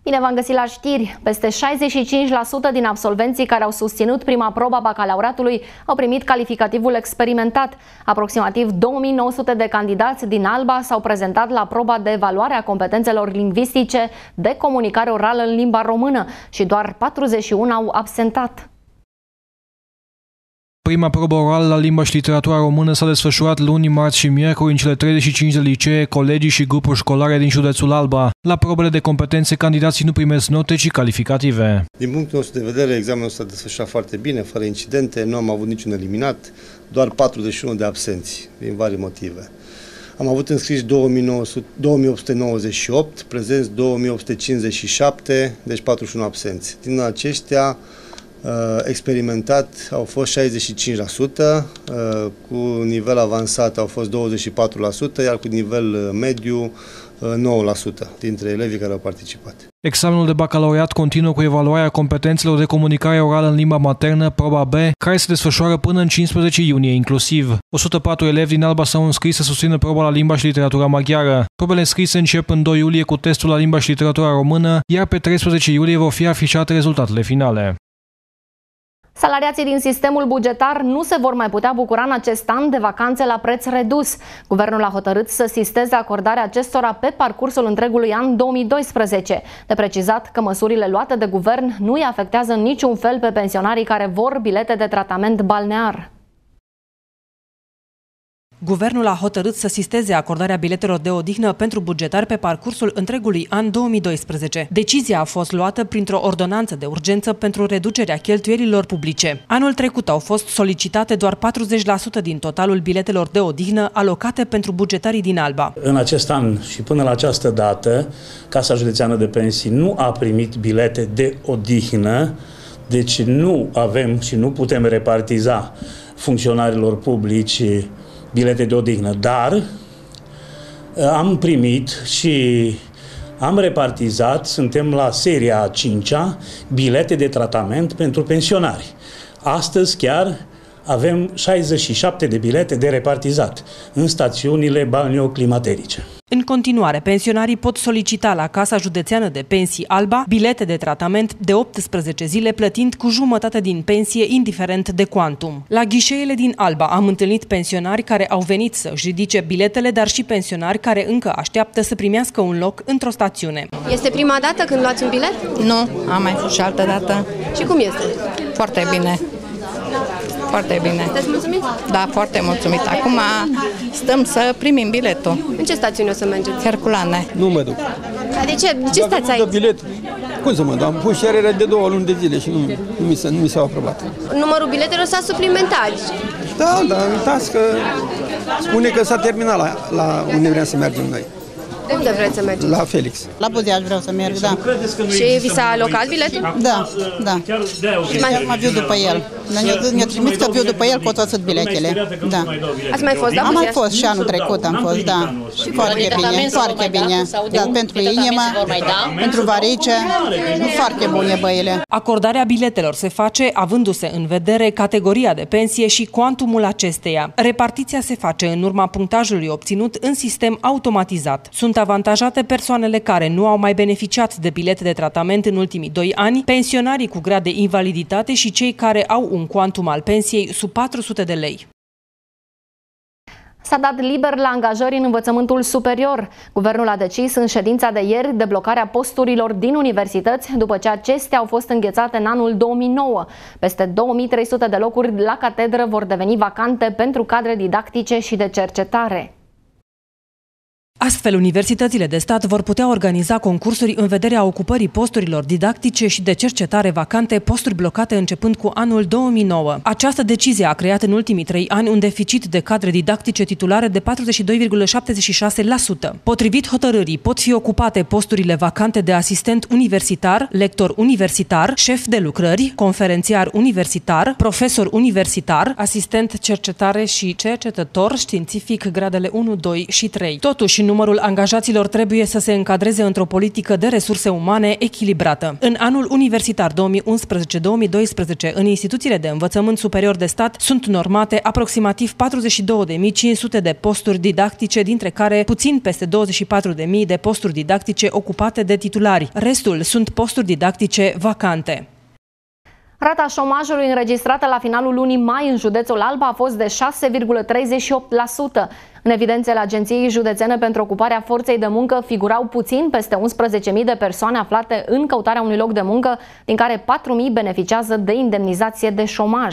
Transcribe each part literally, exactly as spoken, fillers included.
Bine v-am găsit la știri! Peste șaizeci și cinci la sută din absolvenții care au susținut prima probă a bacalaureatului au primit calificativul experimentat. Aproximativ două mii nouă sute de candidați din Alba s-au prezentat la proba de evaluare a competențelor lingvistice de comunicare orală în limba română și doar patruzeci și unu au absentat. Prima probă orală la limba și literatura română s-a desfășurat luni, marți și miercuri în cele treizeci și cinci de licee, colegii și grupuri școlare din județul Alba. La probele de competențe, candidații nu primesc note, ci calificative. Din punctul nostru de vedere, examenul s-a desfășurat foarte bine, fără incidente, nu am avut niciun eliminat, doar patruzeci și unu de absenți, din vari motive. Am avut înscriși două mii opt sute nouăzeci și opt, prezenți două mii opt sute cincizeci și șapte, deci patruzeci și unu absenți. Din aceștia, experimentat au fost șaizeci și cinci la sută, cu nivel avansat au fost douăzeci și patru la sută, iar cu nivel mediu nouă la sută dintre elevii care au participat. Examenul de bacalaureat continuă cu evaluarea competențelor de comunicare orală în limba maternă, proba B, care se desfășoară până în cincisprezece iunie inclusiv. o sută patru elevi din Alba s-au înscris să susțină proba la limba și literatura maghiară. Probele înscrise încep în doi iulie cu testul la limba și literatura română, iar pe treisprezece iulie vor fi afișate rezultatele finale. Salariații din sistemul bugetar nu se vor mai putea bucura în acest an de vacanțe la preț redus. Guvernul a hotărât să sisteze acordarea acestora pe parcursul întregului an două mii doisprezece. De precizat că măsurile luate de guvern nu îi afectează în niciun fel pe pensionarii care vor bilete de tratament balnear. Guvernul a hotărât să sisteze acordarea biletelor de odihnă pentru bugetari pe parcursul întregului an două mii doisprezece. Decizia a fost luată printr-o ordonanță de urgență pentru reducerea cheltuielilor publice. Anul trecut au fost solicitate doar patruzeci la sută din totalul biletelor de odihnă alocate pentru bugetarii din Alba. În acest an și până la această dată, Casa Județeană de Pensii nu a primit bilete de odihnă, deci nu avem și nu putem repartiza funcționarilor publici bilete de odihnă, dar am primit și am repartizat, suntem la seria a cincea, bilete de tratament pentru pensionari. Astăzi chiar avem șaizeci și șapte de bilete de repartizat în stațiunile balneoclimaterice. În continuare, pensionarii pot solicita la Casa Județeană de Pensii Alba bilete de tratament de optsprezece zile, plătind cu jumătate din pensie, indiferent de cuantum. La ghișeele din Alba am întâlnit pensionari care au venit să-și ridice biletele, dar și pensionari care încă așteaptă să primească un loc într-o stațiune. Este prima dată când luați un bilet? Nu, am mai fost și altă dată. Și cum este? Foarte bine. Foarte bine. Sunteți mulțumiți? Da, foarte mulțumit. Acum stăm să primim biletul. În ce stațiune o să mergeți? Herculane. Nu mă duc. Dar de ce? De ce stați aici? Bilet. Cum să mă dau? Am pus cererea de două luni de zile și nu, nu mi, nu mi s-au aprobat. Numărul biletelor s-a suplimentat. Da, da, uitați că spune că s-a terminat la, la unde vrem să mergem noi. Unde vreți să mergeți? La Felix. La Budeaș vreau să merg, da. Și vi s-a alocat biletul? Da, da. Și mai mă viu după el. Ne-a trimis că viu după el, pot să biletele. Da. Ați mai fost, da? Am mai fost și anul trecut am fost, da. Foarte bine, foarte bine. Da, pentru inimă, pentru varice, foarte bune băile. Acordarea biletelor se face avându-se în vedere categoria de pensie și cuantumul acesteia. Repartiția se face în urma punctajului obținut în sistem automatizat. Sunt avantajate persoanele care nu au mai beneficiat de bilete de tratament în ultimii doi ani, pensionarii cu grad de invaliditate și cei care au un cuantum al pensiei sub patru sute de lei. S-a dat liber la angajări în învățământul superior. Guvernul a decis în ședința de ieri deblocarea posturilor din universități după ce acestea au fost înghețate în anul două mii nouă. Peste două mii trei sute de locuri la catedră vor deveni vacante pentru cadre didactice și de cercetare. Astfel, universitățile de stat vor putea organiza concursuri în vederea ocupării posturilor didactice și de cercetare vacante, posturi blocate începând cu anul două mii nouă. Această decizie a creat în ultimii trei ani un deficit de cadre didactice titulare de patruzeci și doi virgulă șaptezeci și șase la sută. Potrivit hotărârii, pot fi ocupate posturile vacante de asistent universitar, lector universitar, șef de lucrări, conferențiar universitar, profesor universitar, asistent cercetare și cercetător științific gradele unu, doi și trei. Totuși, numărul numărul angajaților trebuie să se încadreze într-o politică de resurse umane echilibrată. În anul universitar două mii unsprezece două mii doisprezece, în instituțiile de învățământ superior de stat sunt normate aproximativ patruzeci și două de mii cinci sute de posturi didactice, dintre care puțin peste douăzeci și patru de mii de posturi didactice ocupate de titulari. Restul sunt posturi didactice vacante. Rata șomajului înregistrată la finalul lunii mai în județul Alba a fost de șase virgulă treizeci și opt la sută. În evidențele Agenției Județene pentru Ocuparea Forței de Muncă figurau puțin peste unsprezece mii de persoane aflate în căutarea unui loc de muncă, din care patru mii beneficiază de indemnizație de șomaj.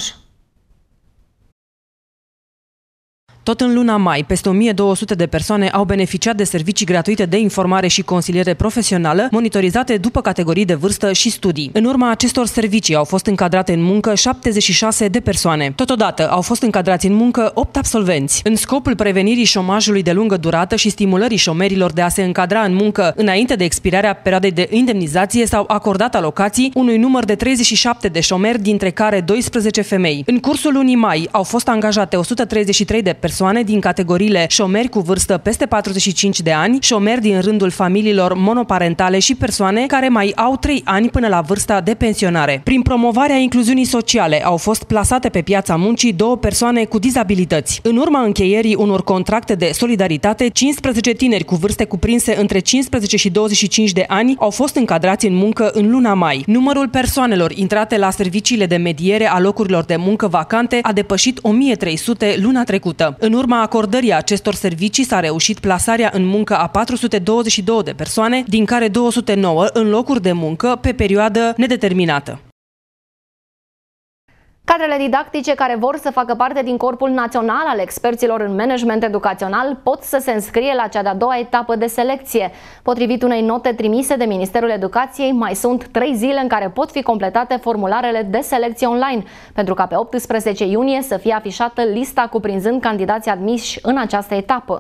Tot în luna mai, peste o mie două sute de persoane au beneficiat de servicii gratuite de informare și consiliere profesională, monitorizate după categorii de vârstă și studii. În urma acestor servicii au fost încadrate în muncă șaptezeci și șase de persoane. Totodată au fost încadrați în muncă opt absolvenți. În scopul prevenirii șomajului de lungă durată și stimulării șomerilor de a se încadra în muncă înainte de expirarea perioadei de indemnizație, s-au acordat alocații unui număr de treizeci și șapte de șomeri, dintre care doisprezece femei. În cursul lunii mai au fost angajate o sută treizeci și trei de persoane din categoriile șomeri cu vârstă peste patruzeci și cinci de ani, șomeri din rândul familiilor monoparentale și persoane care mai au trei ani până la vârsta de pensionare. Prin promovarea incluziunii sociale au fost plasate pe piața muncii două persoane cu dizabilități. În urma încheierii unor contracte de solidaritate, cincisprezece tineri cu vârste cuprinse între cincisprezece și douăzeci și cinci de ani au fost încadrați în muncă în luna mai. Numărul persoanelor intrate la serviciile de mediere a locurilor de muncă vacante a depășit o mie trei sute luna trecută. În urma acordării acestor servicii s-a reușit plasarea în muncă a patru sute douăzeci și două de persoane, din care două sute nouă în locuri de muncă pe perioadă nedeterminată. Cadrele didactice care vor să facă parte din Corpul Național al Experților în Management Educațional pot să se înscrie la cea de-a doua etapă de selecție. Potrivit unei note trimise de Ministerul Educației, mai sunt trei zile în care pot fi completate formularele de selecție online, pentru ca pe optsprezece iunie să fie afișată lista cuprinzând candidații admiși în această etapă.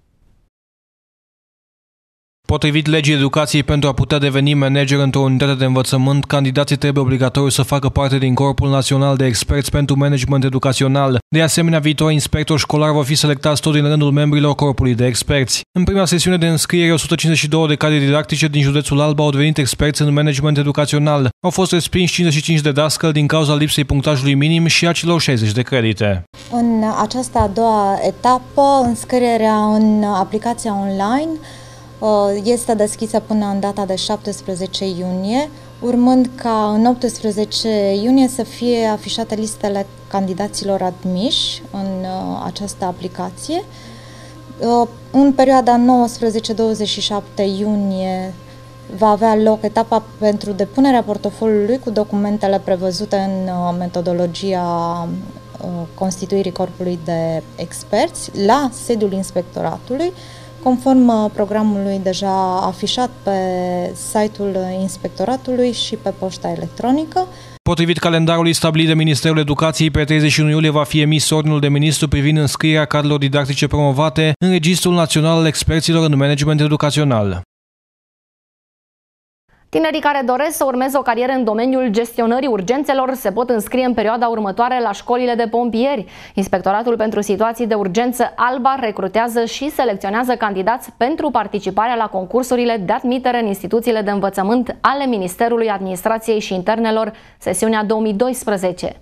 Potrivit legii educației, pentru a putea deveni manager într-o unitate de învățământ, candidații trebuie obligatoriu să facă parte din Corpul Național de Experți pentru Management Educațional. De asemenea, viitorii inspectori școlari vor fi selectați tot din rândul membrilor Corpului de Experți. În prima sesiune de înscriere, o sută cincizeci și două de cadre didactice din județul Alba au devenit experți în management educațional. Au fost respinși cincizeci și cinci de dascăli din cauza lipsei punctajului minim și a celor șaizeci de credite. În această a doua etapă, înscrierea în aplicația online este deschisă până în data de șaptesprezece iunie, urmând ca în optsprezece iunie să fie afișate listele candidaților admiși în această aplicație. În perioada nouăsprezece douăzeci și șapte iunie va avea loc etapa pentru depunerea portofoliului cu documentele prevăzute în metodologia constituirii corpului de experți la sediul inspectoratului, conform programului deja afișat pe site-ul inspectoratului și pe poșta electronică. Potrivit calendarului stabilit de Ministerul Educației, pe treizeci și unu iulie va fi emis ordinul de ministru privind înscrierea cadrelor didactice promovate în Registrul Național al Experților în Management Educațional. Tinerii care doresc să urmeze o carieră în domeniul gestionării urgențelor se pot înscrie în perioada următoare la școlile de pompieri. Inspectoratul pentru Situații de Urgență Alba recrutează și selecționează candidați pentru participarea la concursurile de admitere în instituțiile de învățământ ale Ministerului Administrației și Internelor, sesiunea două mii doisprezece.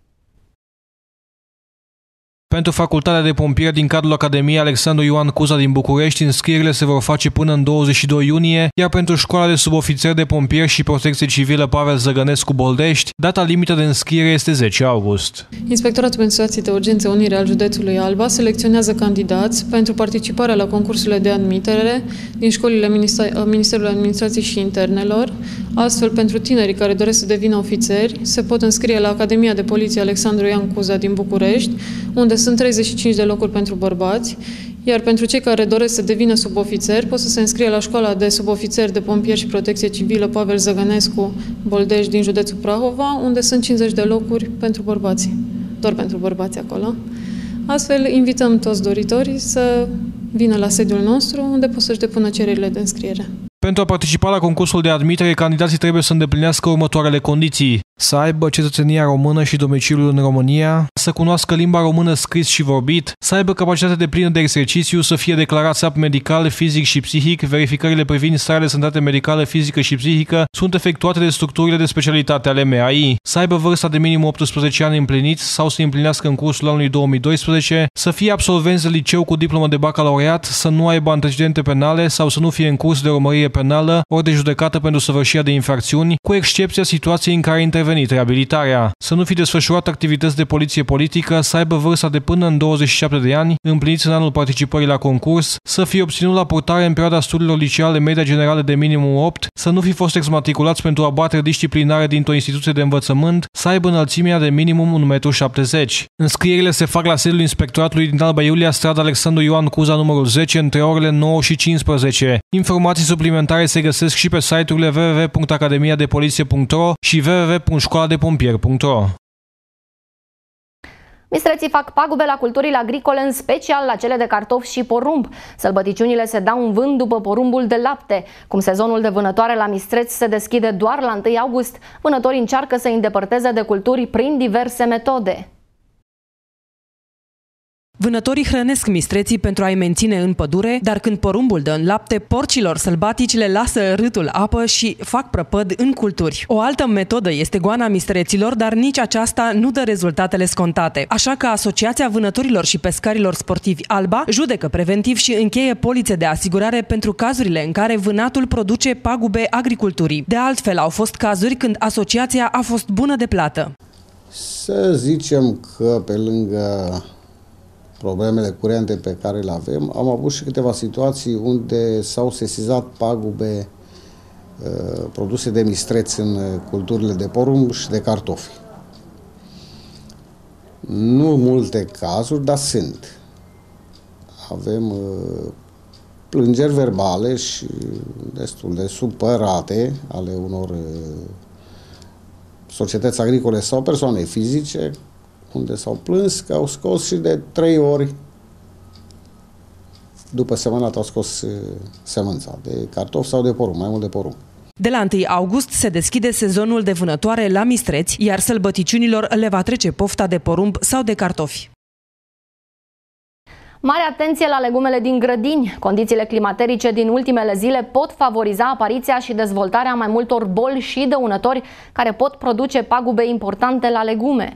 Pentru facultatea de pompieri din cadrul Academiei Alexandru Ioan Cuza din București, înscrierile se vor face până în douăzeci și doi iunie, iar pentru școala de subofițeri de pompieri și protecție civilă Pavel Zăgănescu Boldești, data limită de înscriere este zece august. Inspectoratul pentru Situații de Urgență Unire al județului Alba selecționează candidați pentru participarea la concursurile de admitere din școlile Ministerului Administrației și Internelor. Astfel, pentru tinerii care doresc să devină ofițeri, se pot înscrie la Academia de Poliție Alexandru Ioan Cuza din București, unde sunt treizeci și cinci de locuri pentru bărbați, iar pentru cei care doresc să devină subofițeri, pot să se înscrie la școala de subofițeri de pompieri și protecție civilă Pavel Zăgănescu Boldești din județul Prahova, unde sunt cincizeci de locuri pentru bărbați, doar pentru bărbați acolo. Astfel, invităm toți doritorii să vină la sediul nostru, unde pot să-și depună cererile de înscriere. Pentru a participa la concursul de admitere, candidații trebuie să îndeplinească următoarele condiții: să aibă cetățenia română și domiciliul în România, să cunoască limba română scris și vorbit, să aibă capacitate deplină de exercițiu, să fie declarat apт medical, fizic și psihic, verificările privind starea de sănătate medicală, fizică și psihică sunt efectuate de structurile de specialitate ale M A I, să aibă vârsta de minim optsprezece ani împliniți sau să împlinească în cursul anului două mii doisprezece, să fie absolvenți de liceu cu diplomă de bacalaureat, să nu aibă antecedente penale sau să nu fie în curs de urmărire penală ori de judecată pentru săvârșirea de infracțiuni, cu excepția situației în care a intervenit reabilitarea, să nu fi desfășurat activități de poliție politică, să aibă vârsta de până în douăzeci și șapte de ani, împliniți în anul participării la concurs, să fie obținut la purtare în perioada studiilor liceale media generală de minimum opt, să nu fi fost exmatriculați pentru abateri disciplinare dintr-o instituție de învățământ, să aibă înălțimea de minimum un metru șaptezeci. Înscrierile se fac la sediul Inspectoratului din Alba Iulia, strada Alexandru Ioan Cuza numărul zece, între orele nouă și cincisprezece. Informații suplimentare se găsesc și pe site-urile w w w punct academia de poliție punct ro și w w w punct școala de pompieri punct ro. Mistreții fac pagube la culturile agricole, în special la cele de cartofi și porumb. Sălbăticiunile se dau în vânt după porumbul de lapte. Cum sezonul de vânătoare la mistreți se deschide doar la întâi august, vânătorii încearcă să îi îndepărteze de culturi prin diverse metode. Vânătorii hrănesc mistreții pentru a-i menține în pădure, dar când porumbul dă în lapte, porcilor sălbatici le lasă râtul apă și fac prăpăd în culturi. O altă metodă este goana mistreților, dar nici aceasta nu dă rezultatele scontate. Așa că Asociația Vânătorilor și Pescarilor Sportivi Alba judecă preventiv și încheie polițe de asigurare pentru cazurile în care vânatul produce pagube agriculturii. De altfel, au fost cazuri când asociația a fost bună de plată. Să zicem că pe lângă problemele curente pe care le avem, am avut și câteva situații unde s-au sesizat pagube uh, produse de mistreți în culturile de porumb și de cartofi. Nu multe cazuri, dar sunt. Avem uh, plângeri verbale și destul de supărate ale unor uh, societăți agricole sau persoane fizice, unde s-au plâns că au scos și de trei ori după semănat au scos semânța de cartofi sau de porumb, mai mult de porumb. De la întâi august se deschide sezonul de vânătoare la mistreți, iar sălbăticiunilor le va trece pofta de porumb sau de cartofi. Mare atenție la legumele din grădini! Condițiile climaterice din ultimele zile pot favoriza apariția și dezvoltarea mai multor boli și dăunători care pot produce pagube importante la legume.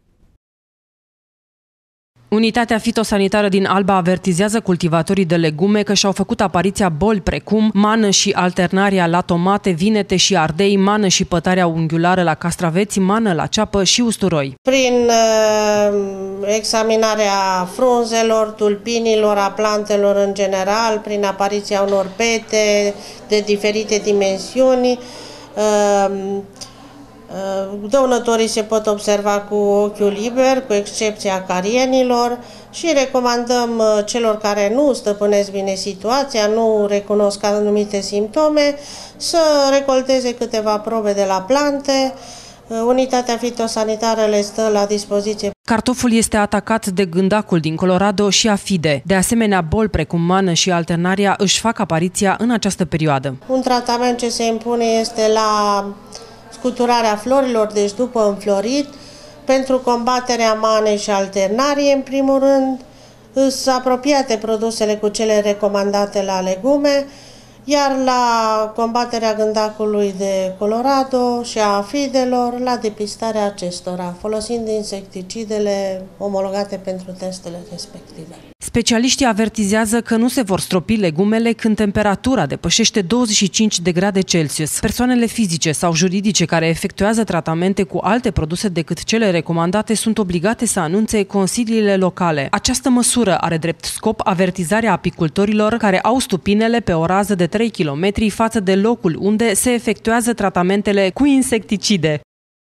Unitatea fitosanitară din Alba avertizează cultivatorii de legume că și-au făcut apariția boli precum mană și alternaria la tomate, vinete și ardei, mană și pătarea unghiulară la castraveți, mană la ceapă și usturoi. Prin uh, examinarea frunzelor, tulpinilor, a plantelor în general, prin apariția unor pete de diferite dimensiuni, uh, dăunătorii se pot observa cu ochiul liber, cu excepția carienilor, și recomandăm celor care nu stăpânesc bine situația, nu recunosc anumite simptome, să recolteze câteva probe de la plante. Unitatea fitosanitară le stă la dispoziție. Cartoful este atacat de gândacul din Colorado și afide. De asemenea, boli precum mană și alternaria își fac apariția în această perioadă. Un tratament ce se impune este la scuturarea florilor, deci după înflorit, pentru combaterea manei și alternariei, în primul rând, sunt apropiate produsele cu cele recomandate la legume, iar la combaterea gândacului de Colorado și a afidelor, la depistarea acestora, folosind insecticidele omologate pentru testele respective. Specialiștii avertizează că nu se vor stropi legumele când temperatura depășește douăzeci și cinci de grade Celsius. Persoanele fizice sau juridice care efectuează tratamente cu alte produse decât cele recomandate sunt obligate să anunțe consiliile locale. Această măsură are drept scop avertizarea apicultorilor care au stupinele pe o rază de trei kilometri față de locul unde se efectuează tratamentele cu insecticide.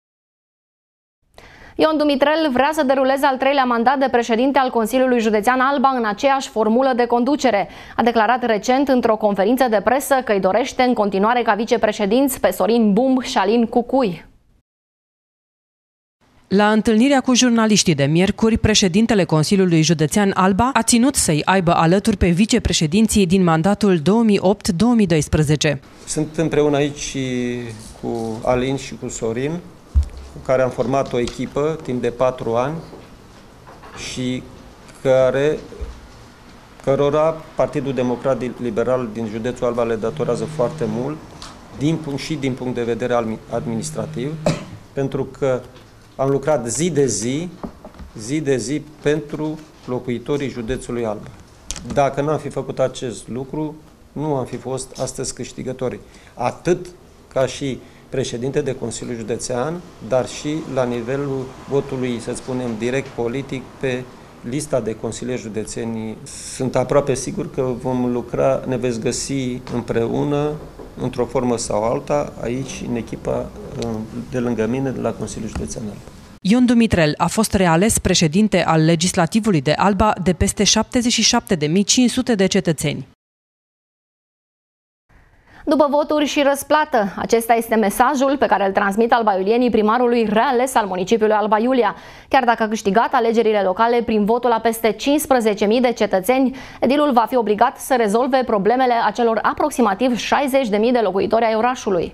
Ion Dumitrel vrea să deruleze al treilea mandat de președinte al Consiliului Județean Alba în aceeași formulă de conducere. A declarat recent într-o conferință de presă că îi dorește în continuare ca vicepreședinți pe Sorin Bumb și Alin Cucui. La întâlnirea cu jurnaliștii de miercuri, președintele Consiliului Județean Alba a ținut să-i aibă alături pe vicepreședinții din mandatul două mii opt două mii doisprezece. Sunt împreună aici și cu Alin și cu Sorin. cu care am format o echipă timp de patru ani și care, cărora Partidul Democrat Liberal din județul Alba le datorează foarte mult, din punct, și din punct de vedere administrativ, pentru că am lucrat zi de zi, zi de zi pentru locuitorii județului Alba. Dacă n-am fi făcut acest lucru, nu am fi fost astăzi câștigători. Atât ca și președinte de Consiliul Județean, dar și la nivelul votului, să spunem, direct politic pe lista de consilieri județeni. Sunt aproape sigur că vom lucra, ne veți găsi împreună, într-o formă sau alta, aici, în echipa de lângă mine, de la Consiliul Județean Alba. Ion Dumitrel a fost reales președinte al Legislativului de Alba de peste șaptezeci și șapte de mii cinci sute de cetățeni. După voturi și răsplată, acesta este mesajul pe care îl transmit albaiulienii primarului reales al municipiului Alba Iulia. Chiar dacă a câștigat alegerile locale prin votul a peste cincisprezece mii de cetățeni, edilul va fi obligat să rezolve problemele acelor aproximativ șaizeci de mii de locuitori ai orașului.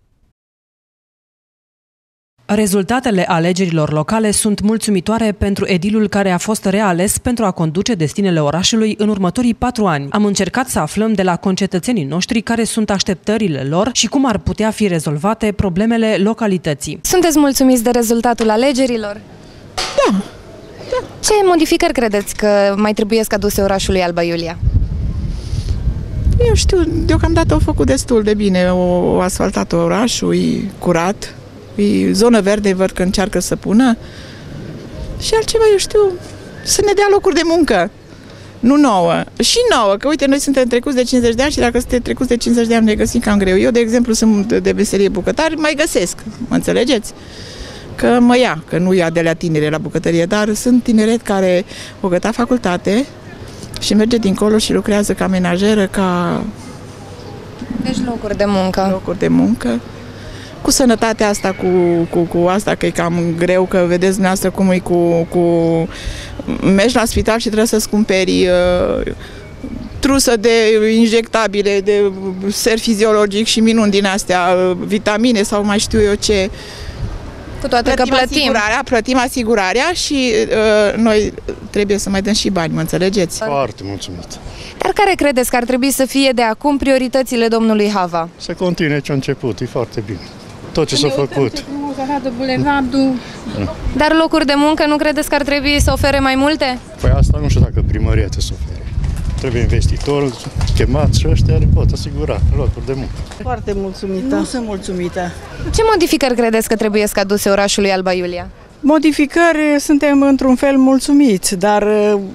Rezultatele alegerilor locale sunt mulțumitoare pentru edilul care a fost reales pentru a conduce destinele orașului în următorii patru ani. Am încercat să aflăm de la concetățenii noștri care sunt așteptările lor și cum ar putea fi rezolvate problemele localității. Sunteți mulțumiți de rezultatul alegerilor? Da. da. Ce modificări credeți că mai trebuiesc aduse orașului Alba Iulia? Eu știu, deocamdată au făcut destul de bine, au asfaltat orașul, e curat. E zonă verde, văd că încearcă să pună. Și altceva, eu știu, să ne dea locuri de muncă. Nu nouă. Și nouă, că uite, noi suntem trecuți de cincizeci de ani și dacă suntem trecuți de cincizeci de ani ne găsim cam greu. Eu, de exemplu, sunt de meserie bucătar, mai găsesc, mă înțelegeți? Că mă ia, că nu ia de la tinere la bucătărie, dar sunt tineret care au gătat facultate și merge dincolo și lucrează ca menajeră, ca... Deci locuri de muncă. Locuri de muncă. Cu sănătatea asta, cu, cu, cu asta, că e cam greu, că vedeți dumneavoastră cum e cu, cu... mergi la spital și trebuie să-ți cumperi uh, trusă de injectabile, de ser fiziologic și minuni din astea, uh, vitamine sau mai știu eu ce. Cu toate plătim că plătim. Asigurarea, plătim asigurarea și uh, noi trebuie să mai dăm și bani, mă înțelegeți? Foarte mulțumit. Dar care credeți că ar trebui să fie de acum prioritățile domnului Hava? Să continue ce a început, e foarte bine. Tot ce s-a făcut. Dar locuri de muncă nu credeți că ar trebui să ofere mai multe? Păi asta nu știu dacă primăria trebuie să ofere. Trebuie investitori chemați și ăștia le pot asigura locuri de muncă. Foarte mulțumită. Nu sunt mulțumită. Ce modificări credeți că trebuie să aduse orașului Alba Iulia? Modificări suntem într-un fel mulțumiți, dar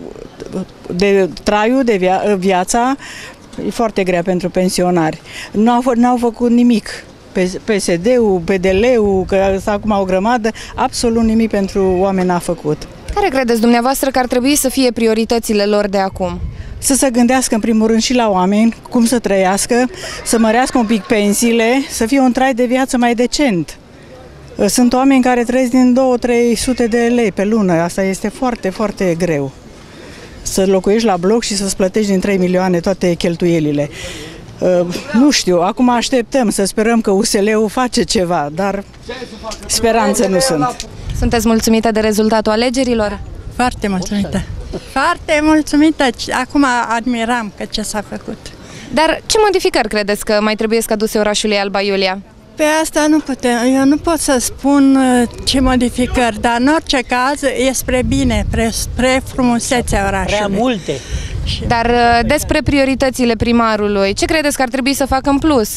de traiul, de via viața, e foarte grea pentru pensionari. Nu au făcut nimic. P S D-ul, P D L-ul, că s-a acum o grămadă, absolut nimic pentru oameni n-a făcut. Care credeți dumneavoastră că ar trebui să fie prioritățile lor de acum? Să se gândească în primul rând și la oameni, cum să trăiască, să mărească un pic pensiile, să fie un trai de viață mai decent. Sunt oameni care trăiesc din două-trei sute de lei pe lună, asta este foarte, foarte greu. Să locuiești la bloc și să-ți plătești din trei milioane toate cheltuielile. Uh, nu știu, acum așteptăm să sperăm că U S L-ul face ceva, dar speranțe nu sunt. Sunteți mulțumită de rezultatul alegerilor? Foarte mulțumită. Foarte mulțumită. Acum admiram că ce s-a făcut. Dar ce modificări credeți că mai trebuie să aduse orașului Alba Iulia? Pe asta nu putem. Eu nu pot să spun ce modificări, dar în orice caz e spre bine, spre frumusețea orașului. Prea multe. Dar despre prioritățile primarului, ce credeți că ar trebui să facă în plus?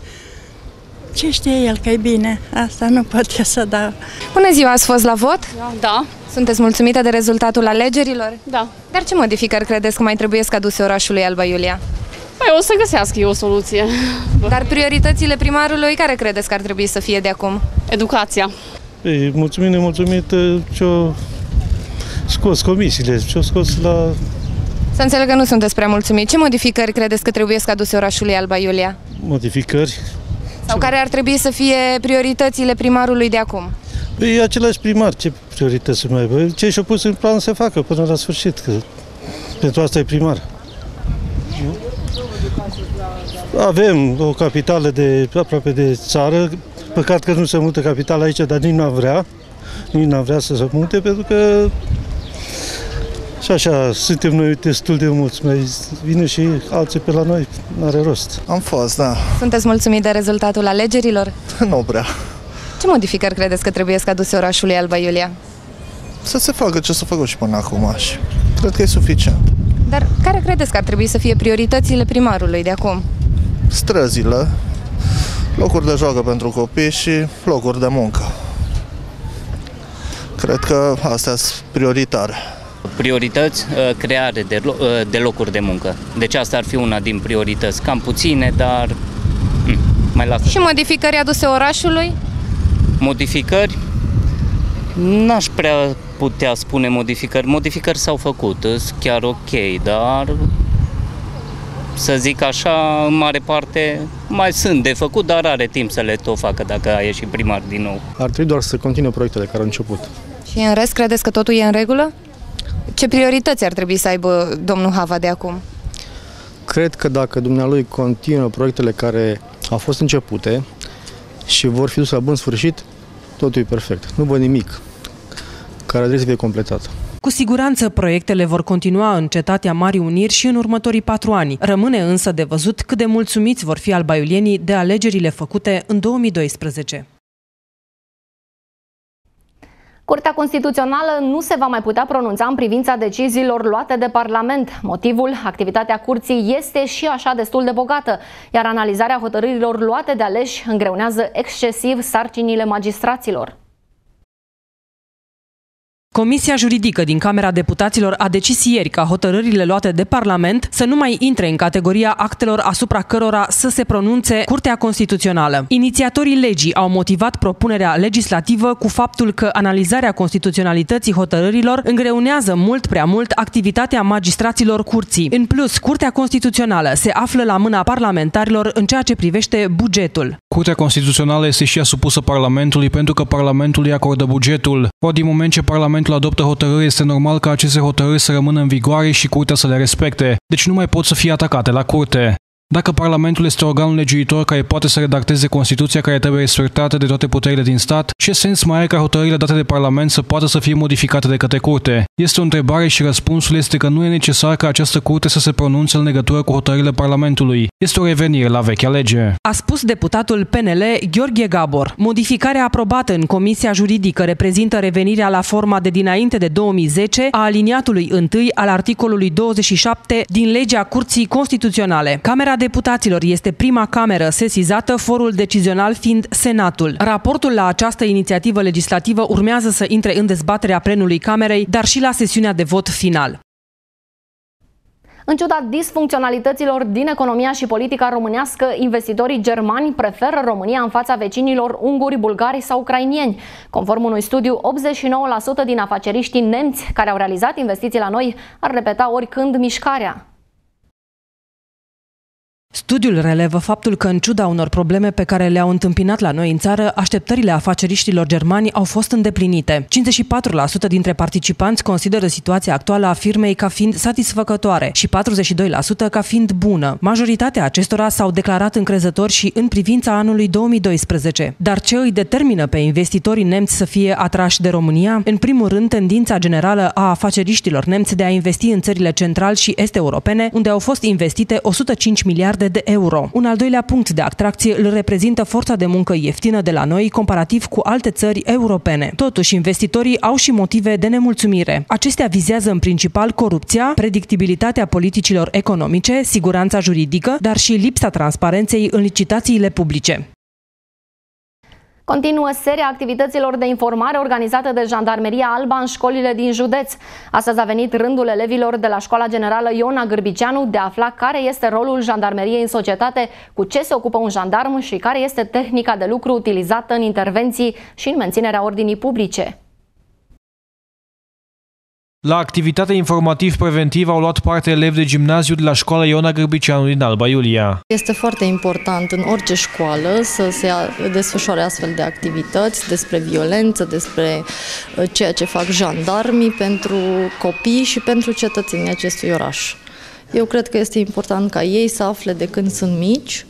Ce știe el că e bine? Asta nu pot eu să dau. Bună ziua, ați fost la vot? Da. Sunteți mulțumită de rezultatul alegerilor? Da. Dar ce modificări credeți că mai trebuie să aduse orașului Alba Iulia? Păi o să găsească eu o soluție. Dar prioritățile primarului, care credeți că ar trebui să fie de acum? Educația. Ei, mulțumit, nemulțumit, ce-o scos comisiile, ce-o scos la... Să înțeleg că nu sunteți prea mulțumit. Ce modificări credeți că trebuie să aduse orașului Alba Iulia? Modificări? Sau care ar trebui să fie prioritățile primarului de acum? Păi același primar, ce priorități să mai aibă? Ce și-a pus în plan să facă până la sfârșit, că pentru asta e primar. Avem o capitală de aproape de țară, Păcat că nu se mută capitala aici, dar nici nu vrea. Nici nu vrea să se mute, pentru că și așa suntem noi destul de mulți. Mai vine și alții pe la noi, n-are rost. Am fost, da. Sunteți mulțumit de rezultatul alegerilor? Nu prea. Ce modificări credeți că trebuie să aduse orașului Alba Iulia? Să se facă ce s-a făcut și până acum și cred că e suficient. Dar care credeți că ar trebui să fie prioritățile primarului de acum? Străzile, locuri de joacă pentru copii și locuri de muncă. Cred că astea sunt prioritare. Priorități, creare de, de locuri de muncă. Deci asta ar fi una din priorități. Cam puține, dar mai lasă. Și modificări aduse orașului? Modificări? N-aș prea putea spune modificări. Modificări s-au făcut, sunt chiar ok, dar să zic așa, în mare parte mai sunt de făcut, dar are timp să le tot facă dacă a ieșit primar din nou. Ar trebui doar să continue proiectele care au început. Și în rest, credeți că totul e în regulă? Ce priorități ar trebui să aibă domnul Hava de acum? Cred că dacă dumnealui continuă proiectele care au fost începute și vor fi duse la bun sfârșit, totul e perfect. Nu văd nimic care trebuie să fie completat. Cu siguranță proiectele vor continua în cetatea Marii Uniri și în următorii patru ani. Rămâne însă de văzut cât de mulțumiți vor fi albaiulienii de alegerile făcute în două mii doisprezece. Curtea Constituțională nu se va mai putea pronunța în privința deciziilor luate de Parlament. Motivul? Activitatea curții este și așa destul de bogată, iar analizarea hotărârilor luate de aleși îngreunează excesiv sarcinile magistraților. Comisia juridică din Camera Deputaților a decis ieri ca hotărârile luate de Parlament să nu mai intre în categoria actelor asupra cărora să se pronunțe Curtea Constituțională. Inițiatorii legii au motivat propunerea legislativă cu faptul că analizarea constituționalității hotărârilor îngreunează mult prea mult activitatea magistraților curții. În plus, Curtea Constituțională se află la mâna parlamentarilor în ceea ce privește bugetul. Curtea Constituțională este și ea supusă Parlamentului pentru că Parlamentul îi acordă bugetul. Ori din moment ce Parlamentul adoptă hotărâri, este normal ca aceste hotărâri să rămână în vigoare și Curtea să le respecte, deci nu mai pot să fie atacate la Curte. Dacă Parlamentul este organul legiuitor care poate să redacteze Constituția care trebuie respectată de toate puterile din stat, ce sens mai are ca hotărârile date de Parlament să poată să fie modificate de către Curte? Este o întrebare și răspunsul este că nu e necesar ca această Curte să se pronunțe în legătură cu hotărârile Parlamentului. Este o revenire la vechea lege. A spus deputatul P N L Gheorghe Gabor. Modificarea aprobată în Comisia Juridică reprezintă revenirea la forma de dinainte de două mii zece a aliniatului întâi al articolului douăzeci și șapte din legea Curții Constituționale. Camera Deputaților este prima cameră sesizată, forul decizional fiind Senatul. Raportul la această inițiativă legislativă urmează să intre în dezbaterea plenului Camerei, dar și la sesiunea de vot final. În ciuda disfuncționalităților din economia și politica românească, investitorii germani preferă România în fața vecinilor unguri, bulgari sau ucrainieni. Conform unui studiu, optzeci și nouă la sută din afaceriștii nemți care au realizat investiții la noi ar repeta oricând mișcarea. Studiul relevă faptul că, în ciuda unor probleme pe care le-au întâmpinat la noi în țară, așteptările afaceriștilor germani au fost îndeplinite. cincizeci și patru la sută dintre participanți consideră situația actuală a firmei ca fiind satisfăcătoare și patruzeci și doi la sută ca fiind bună. Majoritatea acestora s-au declarat încrezători și în privința anului două mii doisprezece. Dar ce îi determină pe investitorii nemți să fie atrași de România? În primul rând, tendința generală a afaceriștilor nemți de a investi în țările central și est-europene, unde au fost investite o sută cinci miliarde de euro. Un al doilea punct de atracție îl reprezintă forța de muncă ieftină de la noi comparativ cu alte țări europene. Totuși, investitorii au și motive de nemulțumire. Acestea vizează în principal corupția, predictibilitatea politicilor economice, siguranța juridică, dar și lipsa transparenței în licitațiile publice. Continuă seria activităților de informare organizată de Jandarmeria Alba în școlile din județ. Astăzi a venit rândul elevilor de la Școala Generală Iona Gârbiceanu de a afla care este rolul jandarmeriei în societate, cu ce se ocupă un jandarm și care este tehnica de lucru utilizată în intervenții și în menținerea ordinii publice. La activitatea informativ-preventivă au luat parte elevi de gimnaziu de la Școala Iona Gârbiceanu din Alba Iulia. Este foarte important în orice școală să se desfășoare astfel de activități despre violență, despre ceea ce fac jandarmii pentru copii și pentru cetățenii acestui oraș. Eu cred că este important ca ei să afle de când sunt mici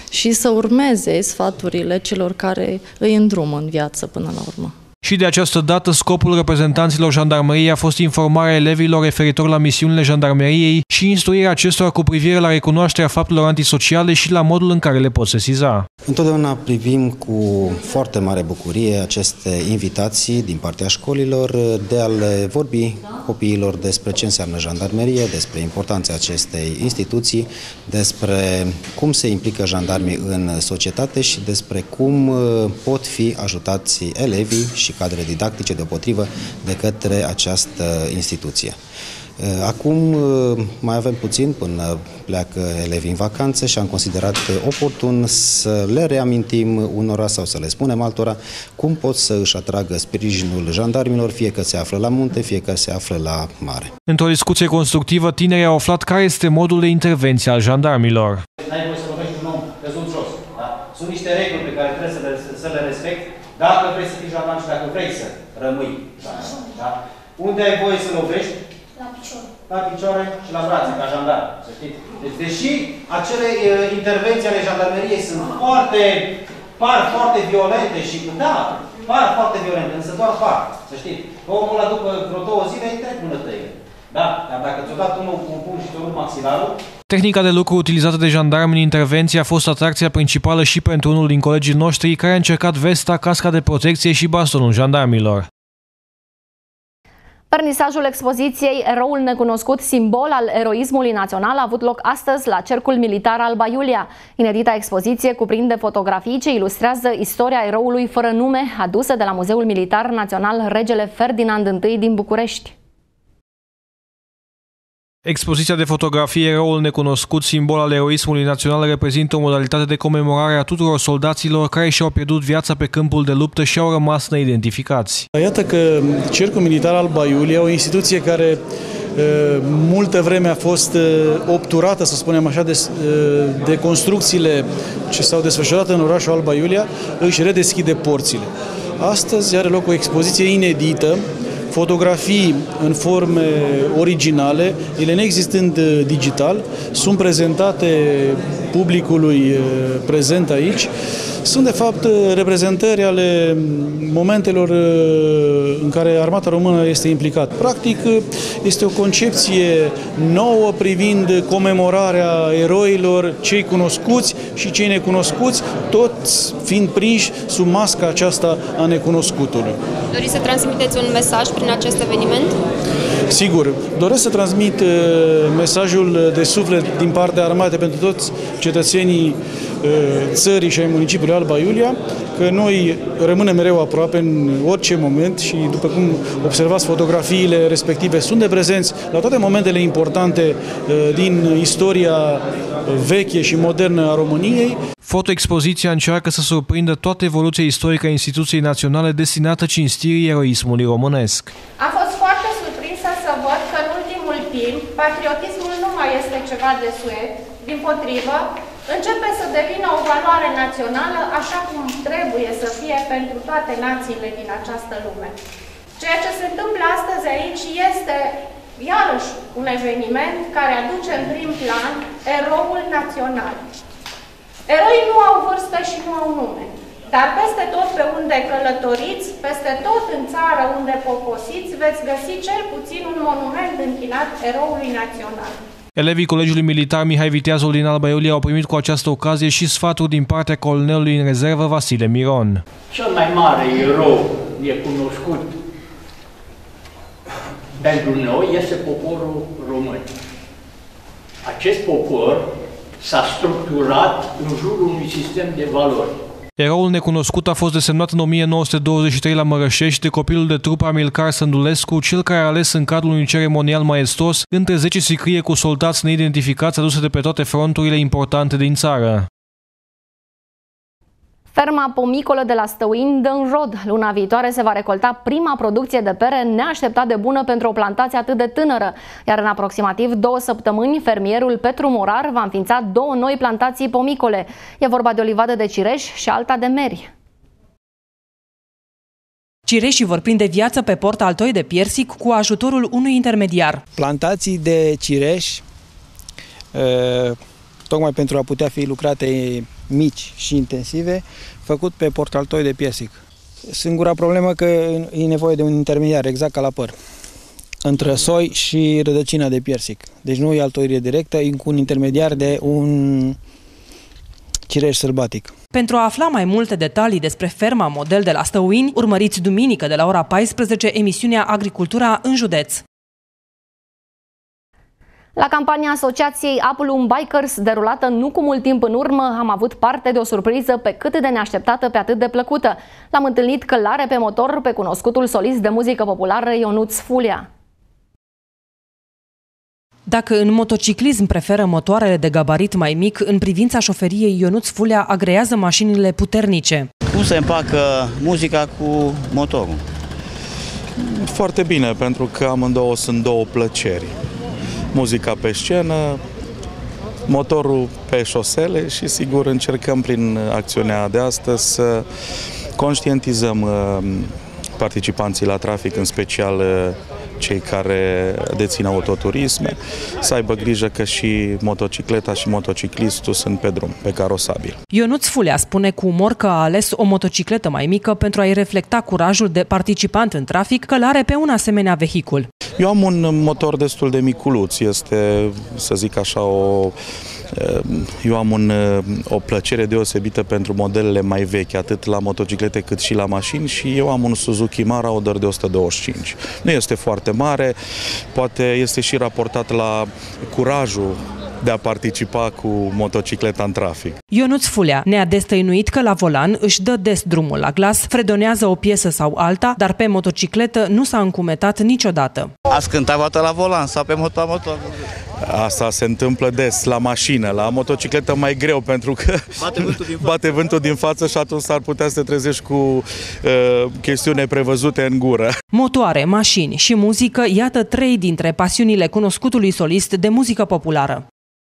și să urmeze sfaturile celor care îi îndrumă în viață până la urmă. Și de această dată, scopul reprezentanților jandarmeriei a fost informarea elevilor referitor la misiunile jandarmeriei și instruirea acestora cu privire la recunoașterea faptelor antisociale și la modul în care le pot sesiza. Întotdeauna privim cu foarte mare bucurie aceste invitații din partea școlilor de a le vorbi copiilor despre ce înseamnă jandarmerie, despre importanța acestei instituții, despre cum se implică jandarmii în societate și despre cum pot fi ajutați elevii și cadre didactice deopotrivă de către această instituție. Acum mai avem puțin până pleacă elevii în vacanțe și am considerat oportun să le reamintim unora sau să le spunem altora cum pot să își atragă sprijinul jandarmilor, fie că se află la munte, fie că se află la mare. Într-o discuție constructivă, tinerii au aflat care este modul de intervenție al jandarmilor. N-ai voie să lovești un om căzut jos. Da? Sunt niște reguli pe care trebuie să le, să le respecti dacă vrei să fii jandar și dacă vrei să rămâi jandar. Da? Unde ai voie să lovești? La picioare. La picioare și la brațe, ca jandar, să știți. Deci, deși acele uh, intervenții ale jandarmeriei sunt foarte, par foarte violente și, da, par foarte violente, însă doar par, să știți. Omul ăla după vreo două zile îi trec mână tăie. Da, dar dacă ți-o dat unul cu un pumn și ți-o rupt maxilarul. Tehnica de lucru utilizată de jandarmi în intervenție a fost atracția principală și pentru unul din colegii noștri care a încercat vesta, casca de protecție și bastonul jandarmilor. Vernisajul expoziției Eroul necunoscut, simbol al eroismului național, a avut loc astăzi la Cercul Militar Alba Iulia. Inedita expoziție cuprinde fotografii ce ilustrează istoria eroului fără nume adusă de la Muzeul Militar Național Regele Ferdinand întâi din București. Expoziția de fotografii Eroul necunoscut, simbol al eroismului național, reprezintă o modalitate de comemorare a tuturor soldaților care și-au pierdut viața pe câmpul de luptă și au rămas neidentificați. Iată că Cercul Militar Alba Iulia, o instituție care multă vreme a fost obturată, să spunem așa, de, de construcțiile ce s-au desfășurat în orașul Alba Iulia, își redeschide porțile. Astăzi are loc o expoziție inedită, fotografii în forme originale, ele neexistând digital, sunt prezentate publicului prezent aici. Sunt, de fapt, reprezentări ale momentelor în care armata română este implicată. Practic, este o concepție nouă privind comemorarea eroilor, cei cunoscuți și cei necunoscuți, toți fiind prinși sub masca aceasta a necunoscutului. Doriți să transmiteți un mesaj prin acest eveniment? Sigur, doresc să transmit mesajul de suflet din partea armatei pentru toți cetățenii țării și ai municipiului Alba Iulia, că noi rămânem mereu aproape în orice moment și, după cum observați, fotografiile respective sunt de prezenți la toate momentele importante din istoria veche și modernă a României. Fotoexpoziția încearcă să surprindă toată evoluția istorică a instituției naționale destinată cinstirii eroismului românesc. Am fost foarte surprinsă să văd că în ultimul timp patriotismul nu mai este ceva de suet, dimpotrivă, începe să devină o valoare națională, așa cum trebuie să fie pentru toate națiile din această lume. Ceea ce se întâmplă astăzi aici este, iarăși, un eveniment care aduce în prim plan eroul național. Eroii nu au vârstă și nu au nume, dar peste tot pe unde călătoriți, peste tot în țară unde poposiți, veți găsi cel puțin un monument închinat eroului național. Elevii Colegiului Militar Mihai Viteazul din Alba Iulia au primit cu această ocazie și sfaturi din partea colonelului în rezervă Vasile Miron. Cel mai mare erou necunoscut pentru noi este poporul român. Acest popor s-a structurat în jurul unui sistem de valori. Eroul necunoscut a fost desemnat în o mie nouă sute douăzeci și trei la Mărășești de copilul de trupă Amilcar Sândulescu, cel care a ales în cadrul unui ceremonial maestos între zece sicrie cu soldați neidentificați aduse de pe toate fronturile importante din țară. Ferma pomicolă de la Stăuini dă în rod. Luna viitoare se va recolta prima producție de pere neașteptat de bună pentru o plantație atât de tânără. Iar în aproximativ două săptămâni, fermierul Petru Morar va înființa două noi plantații pomicole. E vorba de o livadă de cireș și alta de meri. Cireșii vor prinde viață pe Port Altoi de Piersic cu ajutorul unui intermediar. Plantații de cireș, tocmai pentru a putea fi lucrate mici și intensive, făcut pe portaltoi de piersic. Singura problemă că e nevoie de un intermediar, exact ca la păr, între soi și rădăcina de piersic. Deci nu e altoire directă, e cu un intermediar de un cireș sălbatic. Pentru a afla mai multe detalii despre ferma Model de la Stăuini, urmăriți duminică de la ora paisprezece emisiunea Agricultura în județ. La campania Asociației Apulum Bikers, derulată nu cu mult timp în urmă, am avut parte de o surpriză pe cât de neașteptată, pe atât de plăcută. L-am întâlnit călare pe motor pe cunoscutul solist de muzică populară Ionuț Fulea. Dacă în motociclism preferă motoarele de gabarit mai mic, în privința șoferiei Ionuț Fulea agrează mașinile puternice. Cum se împacă muzica cu motorul? Foarte bine, pentru că amândouă sunt două plăceri. Muzica pe scenă, motorul pe șosele și sigur încercăm prin acțiunea de astăzi să conștientizăm participanții la trafic, în special cei care dețin autoturisme, să aibă grijă că și motocicleta și motociclistul sunt pe drum, pe carosabil. Ionuț Fulea spune cu umor că a ales o motocicletă mai mică pentru a-i reflecta curajul de participant în trafic călare pe un asemenea vehicul. Eu am un motor destul de miculuț, este, să zic așa, o... Eu am un, o plăcere deosebită pentru modelele mai vechi, atât la motociclete cât și la mașini, și eu am un Suzuki Marauder de o sută douăzeci și cinci. Nu este foarte mare, poate este și raportat la curajul de a participa cu motocicleta în trafic. Ionuț Fulea ne-a destăinuit că la volan își dă des drumul la glas, fredonează o piesă sau alta, dar pe motocicletă nu s-a încumetat niciodată. Ați cântat vreodată la volan sau pe motor? motor? Asta se întâmplă des la mașină, la motocicletă mai greu, pentru că bate vântul din față, bate vântul din față și atunci s-ar putea să te trezești cu uh, chestiuni prevăzute în gură. Motoare, mașini și muzică, iată trei dintre pasiunile cunoscutului solist de muzică populară.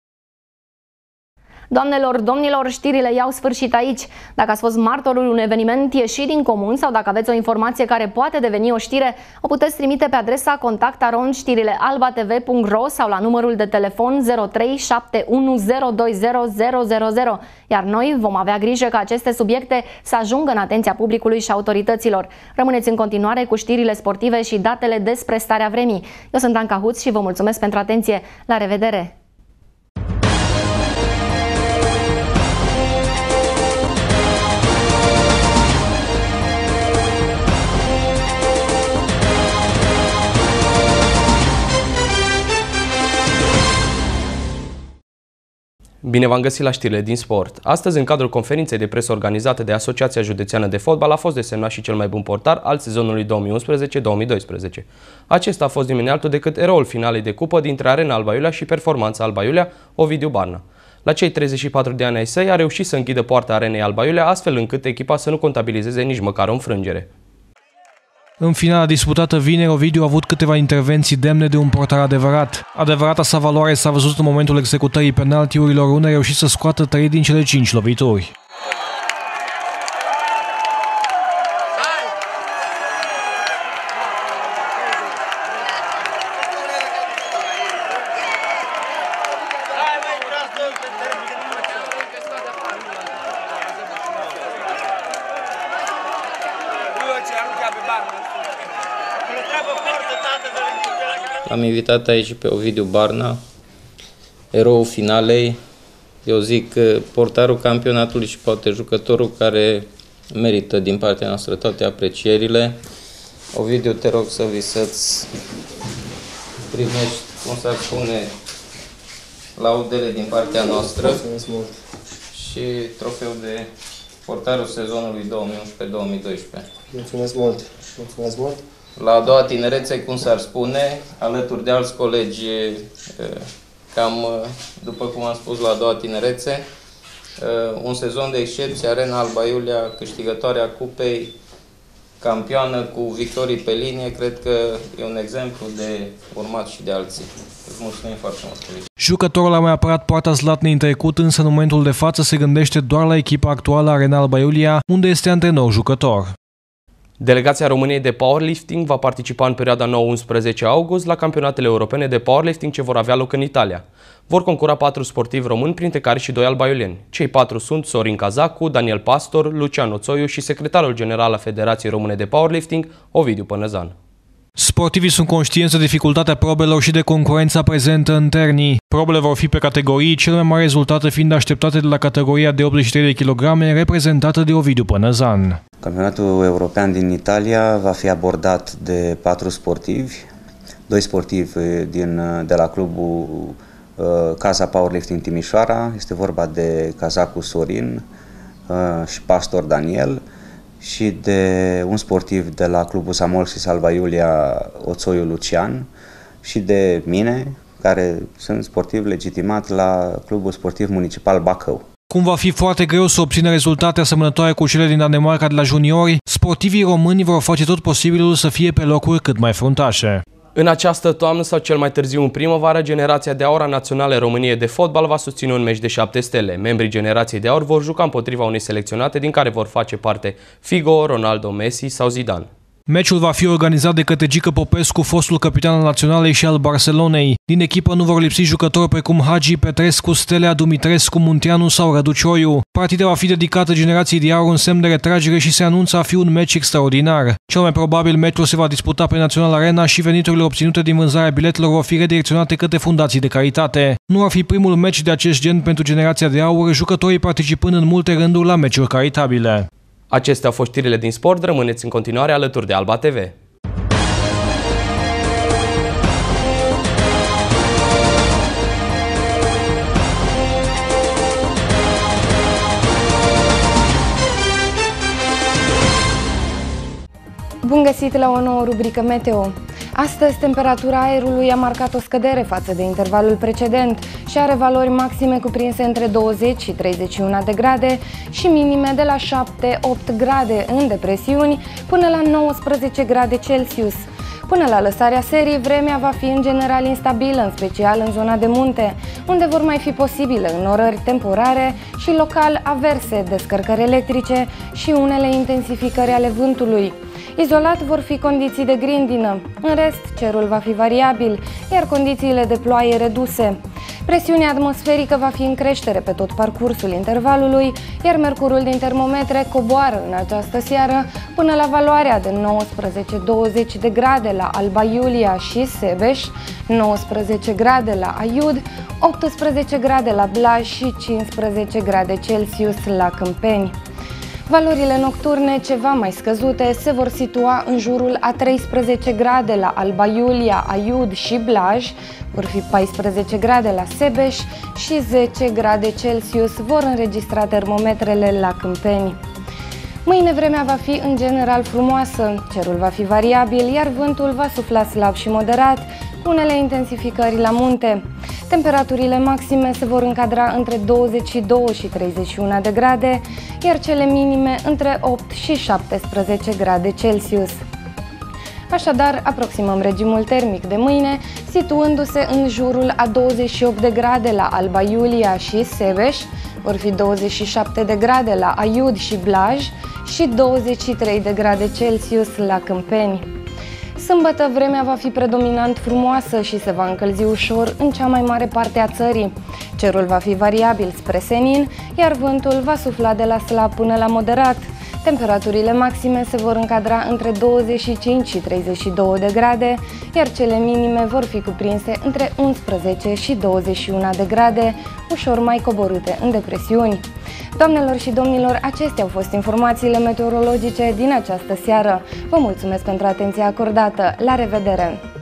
Doamnelor, domnilor, știrile iau sfârșit aici. Dacă ați fost martorul unui eveniment ieșit din comun sau dacă aveți o informație care poate deveni o știre, o puteți trimite pe adresa contact arond știrile alba t v punct r o sau la numărul de telefon zero trei șapte unu zero doi zero zero zero zero. Iar noi vom avea grijă ca aceste subiecte să ajungă în atenția publicului și autorităților. Rămâneți în continuare cu știrile sportive și datele despre starea vremii. Eu sunt Anca Huț și vă mulțumesc pentru atenție. La revedere! Bine v-am găsit la știrile din sport. Astăzi, în cadrul conferinței de presă organizată de Asociația Județeană de Fotbal, a fost desemnat și cel mai bun portar al sezonului două mii unsprezece două mii doisprezece. Acesta a fost nimeni altul decât eroul finalei de cupă dintre Arena Alba Iulia și Performanța Alba Iulia, Ovidiu Barna. La cei treizeci și patru de ani ai săi a reușit să închidă poarta Arenei Alba Iulia, astfel încât echipa să nu contabilizeze nici măcar o înfrângere. În finala disputată vineri, Ovidiu a avut câteva intervenții demne de un portar adevărat. Adevărata sa valoare s-a văzut în momentul executării penaltiurilor, unde a reușit să scoată trei din cele cinci lovituri. Am invitat aici pe Ovidiu Barna, eroul finalei, eu zic portarul campionatului și poate jucătorul care merită din partea noastră toate aprecierile. Ovidiu, te rog să vii să-ți primești, cum s-ar spune, laudele din partea noastră și trofeul de portarul sezonului două mii unsprezece două mii doisprezece. Mulțumesc mult! Mulțumesc mult! La a doua tinerețe, cum s-ar spune, alături de alți colegi, cam după cum am spus, la a doua tinerețe, un sezon de excepție, Arena Alba Iulia, câștigătoarea cupei, campioană cu victorii pe linie, cred că e un exemplu de urmat și de alții. Îți mulțumim foarte mult. Jucătorul a mai apărat poarta Zlatnei în trecut, însă în momentul de față se gândește doar la echipa actuală Arena Alba Iulia, unde este antrenor jucător. Delegația României de powerlifting va participa în perioada nouă unsprezece august la campionatele europene de powerlifting ce vor avea loc în Italia. Vor concura patru sportivi români, printre care și doi albaioleni. Cei patru sunt Sorin Cazacu, Daniel Pastor, Lucian Oțoiu și secretarul general al Federației Române de Powerlifting, Ovidiu Pănăzan. Sportivii sunt conștienți de dificultatea probelor și de concurența prezentă în ternii. Probele vor fi pe categorii, cele mai mari rezultate fiind așteptate de la categoria de optzeci și trei de kilograme, reprezentată de Ovidiu Pănăzan. Campionatul european din Italia va fi abordat de patru sportivi, doi sportivi din, de la clubul uh, Casa Powerlifting Timișoara, este vorba de Cazacu Sorin uh, și Pastor Daniel, și de un sportiv de la clubul Samolxis Alba Iulia, Oțoiu Lucian, și de mine, care sunt sportiv legitimat la clubul sportiv municipal Bacău. Cum va fi foarte greu să obțină rezultate asemănătoare cu cele din Danemarca de la juniori, sportivii români vor face tot posibilul să fie pe locuri cât mai fruntașe. În această toamnă sau cel mai târziu în primăvară, generația de aur a Naționale României de fotbal va susține un meci de șapte stele. Membrii generației de aur vor juca împotriva unei selecționate din care vor face parte Figo, Ronaldo, Messi sau Zidane. Meciul va fi organizat de către Gică Popescu, fostul capitan al Naționalei și al Barcelonei. Din echipă nu vor lipsi jucători precum Hagi, Petrescu, Stelea, Dumitrescu, Munteanu sau Răducioiu. Partida va fi dedicată generației de aur în semn de retragere și se anunță a fi un meci extraordinar. Cel mai probabil meciul se va disputa pe Național Arena și veniturile obținute din vânzarea biletelor vor fi redirecționate către fundații de caritate. Nu ar fi primul meci de acest gen pentru generația de aur, jucătorii participând în multe rânduri la meciuri caritabile. Acestea au fost știrile din sport, rămâneți în continuare alături de Alba T V. Bun găsit la o nouă rubrică Meteo! Astăzi, temperatura aerului a marcat o scădere față de intervalul precedent și are valori maxime cuprinse între douăzeci și treizeci și unu de grade și minime de la șapte opt grade în depresiuni până la nouăsprezece grade Celsius. Până la lăsarea serii, vremea va fi în general instabilă, în special în zona de munte, unde vor mai fi posibile înnorări temporare și local averse, descărcări electrice și unele intensificări ale vântului. Izolat vor fi condiții de grindină, în rest cerul va fi variabil, iar condițiile de ploaie reduse. Presiunea atmosferică va fi în creștere pe tot parcursul intervalului, iar mercurul din termometre coboară în această seară până la valoarea de nouăsprezece douăzeci de grade la Alba Iulia și Sebeș, nouăsprezece grade la Aiud, optsprezece grade la Blaj și cincisprezece grade Celsius la Câmpeni. Valorile nocturne, ceva mai scăzute, se vor situa în jurul a treisprezece grade la Alba Iulia, Aiud și Blaj, vor fi paisprezece grade la Sebeș și zece grade Celsius vor înregistra termometrele la Câmpeni. Mâine vremea va fi în general frumoasă, cerul va fi variabil, iar vântul va sufla slab și moderat, cu unele intensificări la munte. Temperaturile maxime se vor încadra între douăzeci și doi și treizeci și unu de grade, iar cele minime între opt și șaptesprezece grade Celsius. Așadar, aproximăm regimul termic de mâine, situându-se în jurul a douăzeci și opt de grade la Alba Iulia și Sebeș, vor fi douăzeci și șapte de grade la Aiud și Blaj și douăzeci și trei de grade Celsius la Câmpeni. Sâmbătă vremea va fi predominant frumoasă și se va încălzi ușor în cea mai mare parte a țării. Cerul va fi variabil spre senin, iar vântul va sufla de la slab până la moderat. Temperaturile maxime se vor încadra între douăzeci și cinci și treizeci și doi de grade, iar cele minime vor fi cuprinse între unsprezece și douăzeci și unu de grade, ușor mai coborâte în depresiuni. Doamnelor și domnilor, acestea au fost informațiile meteorologice din această seară. Vă mulțumesc pentru atenția acordată. La revedere!